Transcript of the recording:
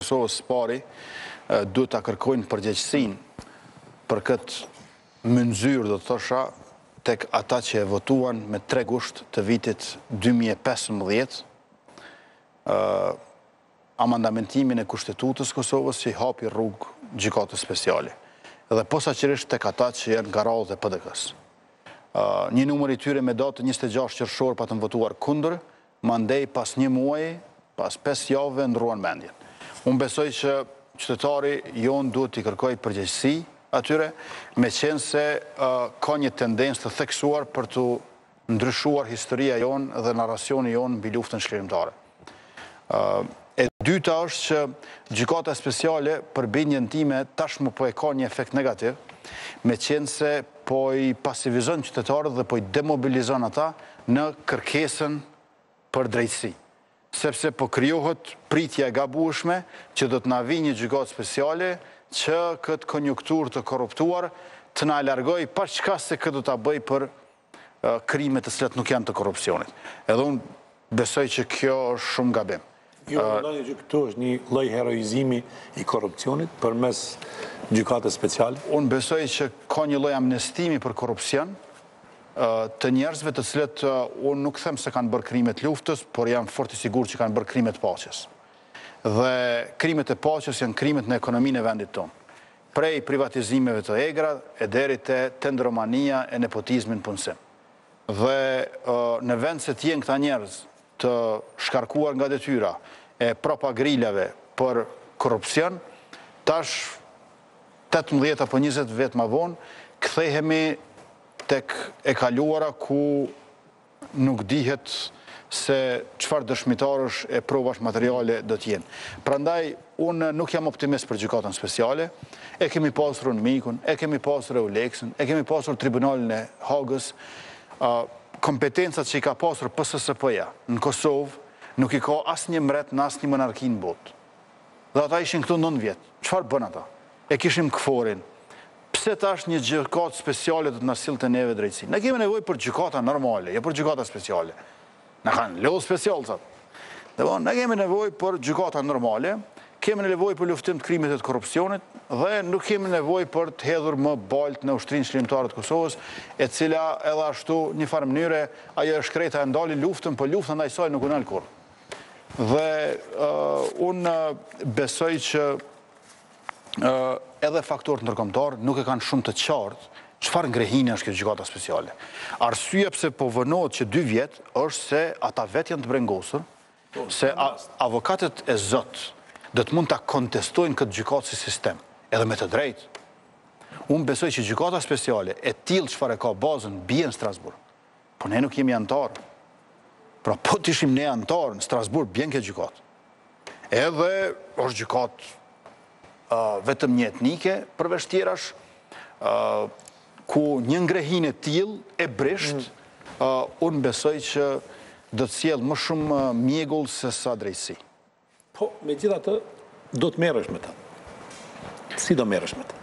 Kosovës pari duhet ta kërkojnë përgjegjësinë për këtë mënyrë, do të thosha, tek ata që e votuan me 3 gusht të vitit 2015 amandamentimin e Kushtetutës Kosovës që i hapi rrugë gjykatës speciale. Dhe posaçërisht tek ata që janë nga radhët e PDK-s. Një numër i tyre me datë 26 qershor patën votuar kundër, mandej pas 1 muaji, pas 5 javëve ndruan mendjen. Unë besoj që qytetari jonë duhet i kërkoj përgjegjësi atyre, me qenë se ka një tendencë të theksuar për të ndryshuar historia jonë dhe narracioni jonë mbi luftën shkrimtare. E dyta është që gjykata speciale për bindjen time tashmë po e ka një efekt negativ, me qenë se po i pasivizon qytetarët dhe po i demobilizon ata në kërkesën për drejtësi. Sepse po krijohet pritja e gabueshme që do të na vijë një gjykatë speciale që këtë konjunkturë të korruptuar të na largoj pa çka se këtë do ta bëj për krimet të cilat nuk janë të korrupsionit. Edhe unë besoj që kjo është shumë gabim. Ju mendoni që këtu është një lloj heroizimi i korrupsionit përmes gjykatës speciale? Unë besoj që ka një lloj amnestimi për korrupsion të njerëzve të cilët unë nuk them se kanë bërë krimet luftës, por jam fort i sigurt që kanë bërë krimet paqes. Dhe krimet e paqes janë krimet në ekonominë e vendit tonë. Prej privatizimeve të egra e deri te tendromania e nepotizmin punësim. Dhe në vend se të jenë këta njerëz të shkarkuar nga detyra e propagrilave për korrupsion, tash 18 apo 20 vjet më vonë kthehemi tek e kaluara ku nuk dihet se çfarë dëshmitarësh e provash materiale do të jenë. Prandaj unë nuk jam optimist për gjykatën speciale. E kemi pasur Mikun, e kemi pasur Eulexën, e kemi pasur Tribunalin e Hagës. Kompetencat që i ka pasur PSSP-ja në Kosovë nuk i ka asnjë mbret në asnjë monarki në botë. Dhe ata ishin këtu 9 vjet. Çfarë bën ata? E kishim KFOR-in. Pse tash një gjykatë speciale do të na sillte neve drejtësi? Ne kemi nevojë për gjykata normale, jo për gjykata speciale. Na kanë lodh specialcat. Ne kemi nevojë për gjykata normale, kemi nevojë për luftim të krimit të korrupsionit dhe nuk kemi nevojë për të hedhur më balt në ushtrinë shkrimtare të Kosovës, e cila edhe ashtu një farë mënyre ajo e shkreta e ndali luftën, por lufta ndaj saj nuk u nal kurrë. Dhe unë besoj që edhe faktorët ndërkombëtar nuk e kanë shumë të qartë çfarë ngrehini është kjo gjykata speciale. Arsyeja pse po vënohet që 2 vjet është se ata vetë janë të brengosur, se avokatët e Zot do të mund ta kontestojnë këtë gjykatë si sistem, edhe me të drejtë. Unë besoj që gjykata speciale e tillë çfarë ka bazën bie në Strasburg. Po ne nuk jemi antarë. Pra po të ishim ne antarë në Strasburg bjen kjo gjykatë. Edhe është gjykatë vetëm një etnike përveç tjerash, ku një ngrehinë e tillë e brisht, unë besoj që do të sjellë më shumë mjegull se sa drejtësi. Po, megjithatë, do të merresh me ta. Si do merresh me ta?